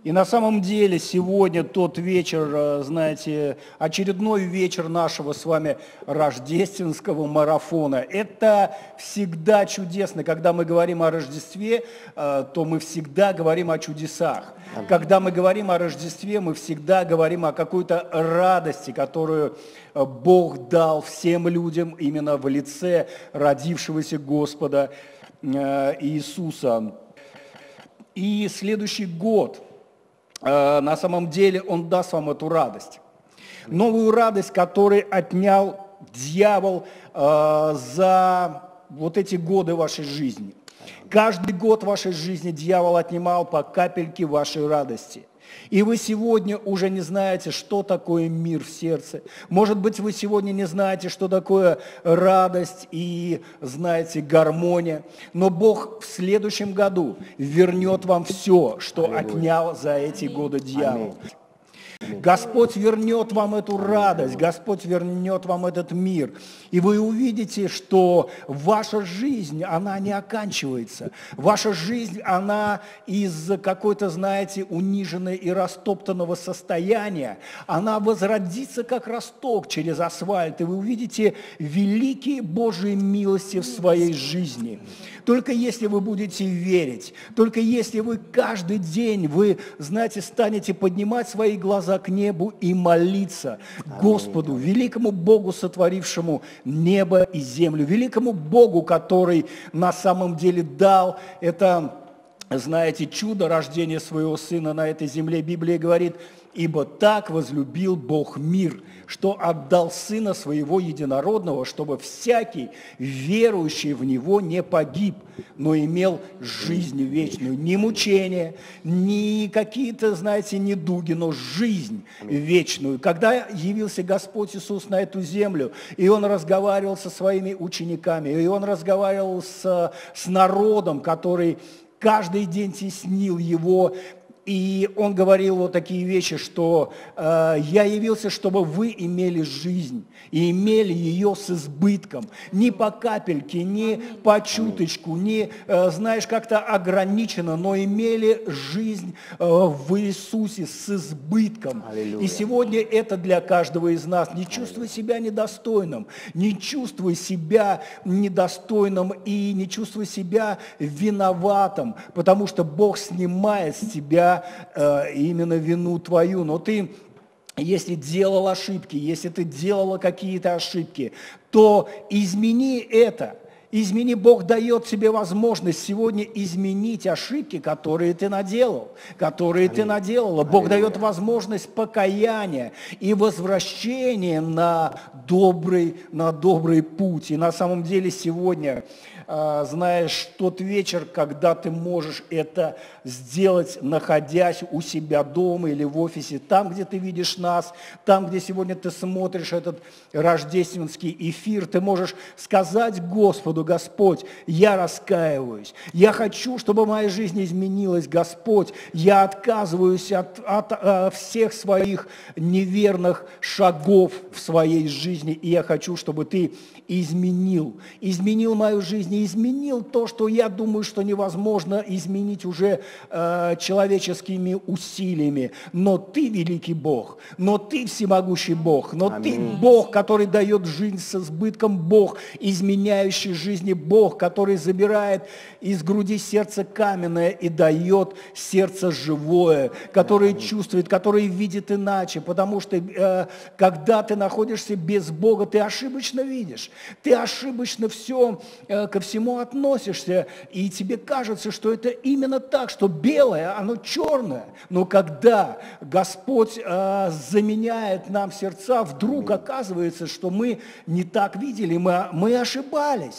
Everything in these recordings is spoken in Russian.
И на самом деле сегодня тот вечер, знаете, очередной вечер нашего с вами рождественского марафона. Это всегда чудесно. Когда мы говорим о Рождестве, то мы всегда говорим о чудесах. Когда мы говорим о Рождестве, мы всегда говорим о какой-то радости, которую Бог дал всем людям именно в лице родившегося Господа Иисуса. И следующий год, на самом деле, Он даст вам эту радость. Новую радость, которую отнял дьявол за вот эти годы вашей жизни. Каждый год вашей жизни дьявол отнимал по капельке вашей радости. И вы сегодня уже не знаете, что такое мир в сердце. Может быть, вы сегодня не знаете, что такое радость и, знаете, гармония. Но Бог в следующем году вернет вам все, что отнял за эти годы дьявол. Господь вернет вам эту радость, Господь вернет вам этот мир. И вы увидите, что ваша жизнь, она не оканчивается. Ваша жизнь, она из какой-то, знаете, униженной и растоптанного состояния, она возродится как росток через асфальт. И вы увидите великие Божьи милости в своей жизни. Только если вы будете верить, только если вы каждый день, вы, знаете, станете поднимать свои глаза к небу и молиться Господу, великому Богу, сотворившему небо и землю, великому Богу, который на самом деле дал это, знаете, чудо рождения своего Сына на этой земле. Библия говорит: «Ибо так возлюбил Бог мир, что отдал Сына Своего Единородного, чтобы всякий, верующий в Него, не погиб, но имел жизнь вечную». Не мучения, не какие-то, знаете, недуги, но жизнь вечную. Когда явился Господь Иисус на эту землю, и Он разговаривал со своими учениками, и Он разговаривал с народом, который каждый день теснил Его, и Он говорил вот такие вещи, что «Я явился, чтобы вы имели жизнь, и имели ее с избытком». Не по капельке, не по чуточку, не, знаешь, как-то ограниченно, но имели жизнь в Иисусе с избытком. И сегодня это для каждого из нас. Не чувствуй себя недостойным, не чувствуй себя недостойным и не чувствуй себя виноватым, потому что Бог снимает с тебя именно вину твою. Но ты, если делал ошибки, если ты делала какие-то ошибки, то измени это. Измени, Бог дает тебе возможность сегодня изменить ошибки, которые ты наделал, которые ты наделала. Бог дает возможность покаяния и возвращения на добрый путь. И на самом деле сегодня, знаешь, тот вечер, когда ты можешь это сделать, находясь у себя дома или в офисе, там, где ты видишь нас, там, где сегодня ты смотришь этот рождественский эфир, ты можешь сказать Господу: Господь, я раскаиваюсь, я хочу, чтобы моя жизнь изменилась, Господь, я отказываюсь от всех своих неверных шагов в своей жизни, и я хочу, чтобы Ты изменил мою жизнь, и изменил то, что я думаю, что невозможно изменить уже человеческими усилиями. Но Ты великий Бог, но Ты всемогущий Бог, но Ты Бог, который дает жизнь с избытком, Бог, изменяющий жизни, Бог, который забирает из груди сердце каменное и дает сердце живое, которое чувствует, которое видит иначе, потому что когда ты находишься без Бога, ты ошибочно видишь. Ты ошибочно ко всему относишься, и тебе кажется, что это именно так, что белое, оно черное. Но когда Господь заменяет нам сердца, вдруг оказывается, что мы не так видели, мы ошибались.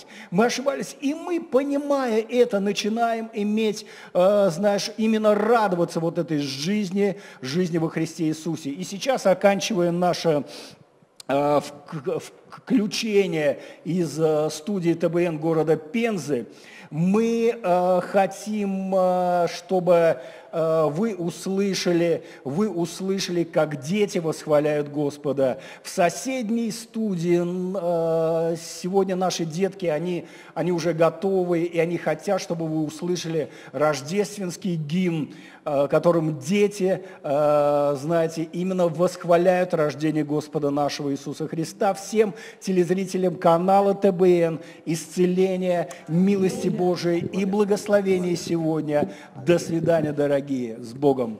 И мы, понимая это, начинаем иметь, знаешь, именно радоваться вот этой жизни во Христе Иисусе. И сейчас, оканчивая наше включения из студии ТБН города Пензы. Мы хотим, чтобы вы услышали, как дети восхваляют Господа. В соседней студии сегодня наши детки, они уже готовы, и они хотят, чтобы вы услышали рождественский гимн, которым дети, знаете, именно восхваляют рождение Господа нашего Иисуса Христа. Всем телезрителям канала ТБН исцеления, милости Божией и благословения сегодня. До свидания, дорогие. С Богом!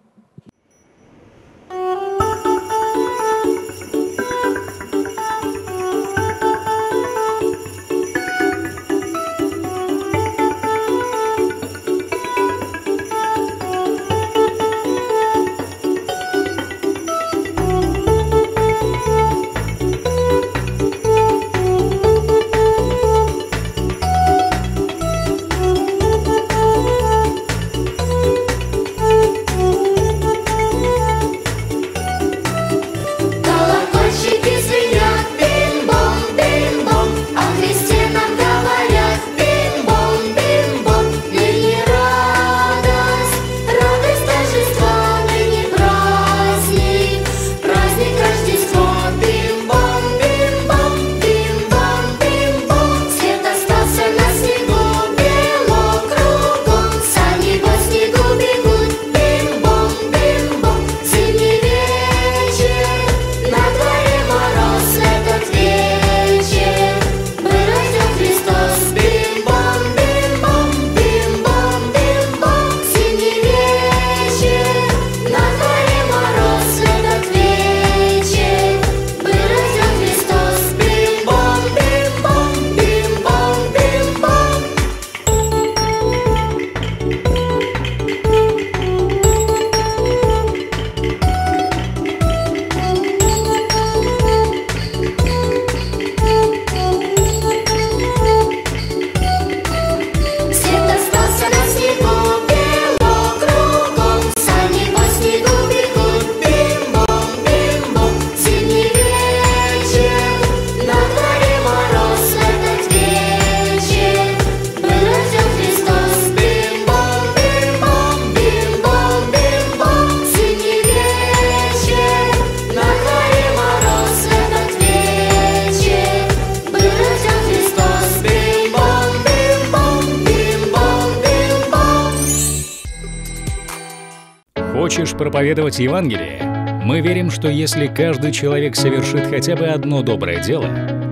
Хочешь проповедовать Евангелие? Мы верим, что если каждый человек совершит хотя бы одно доброе дело,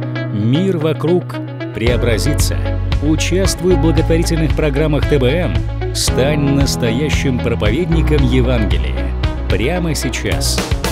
мир вокруг преобразится. Участвуй в благотворительных программах ТБН, стань настоящим проповедником Евангелия. Прямо сейчас.